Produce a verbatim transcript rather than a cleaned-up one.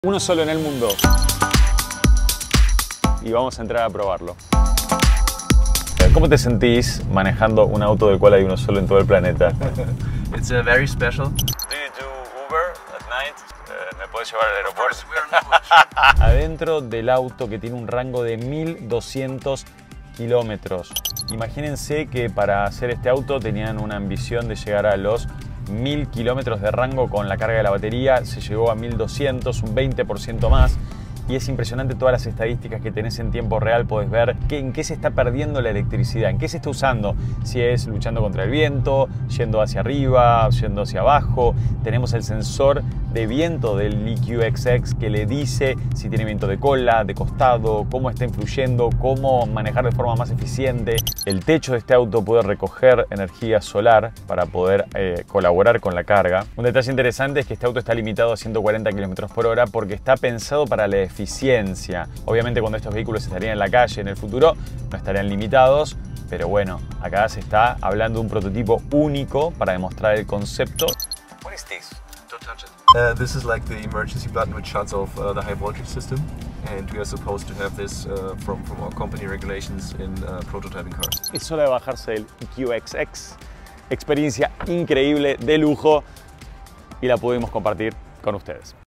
Uno solo en el mundo. Y vamos a entrar a probarlo. ¿Cómo te sentís manejando un auto del cual hay uno solo en todo el planeta? It's uh, very special. Do you do Uber at night? Uh, ¿Me puedes llevar al aeropuerto? Of course, we're an Uber. Adentro del auto, que tiene un rango de mil doscientos kilómetros. Imagínense que para hacer este auto tenían una ambición de llegar a los mil kilómetros de rango con la carga de la batería. Se llegó a mil doscientos, un veinte por ciento más. Y es impresionante todas las estadísticas que tenés en tiempo real. Podés ver que, en qué se está perdiendo la electricidad, en qué se está usando. Si es luchando contra el viento, yendo hacia arriba, yendo hacia abajo. Tenemos el sensor de viento del E Q X X que le dice si tiene viento de cola, de costado, cómo está influyendo, cómo manejar de forma más eficiente. El techo de este auto puede recoger energía solar para poder eh, colaborar con la carga. Un detalle interesante es que este auto está limitado a ciento cuarenta kilómetros por hora porque está pensado para la eficiencia. Obviamente cuando estos vehículos estarían en la calle en el futuro no estarían limitados, pero bueno, acá se está hablando de un prototipo único para demostrar el concepto. What is this? Don't touch it. Uh, this is like the emergency button which shuts off uh, the high voltage system, and we are supposed to have this uh, from, from our company regulations in uh, prototyping cars. Es hora de bajarse el E Q X X. Experiencia increíble, de lujo, y la pudimos compartir con ustedes.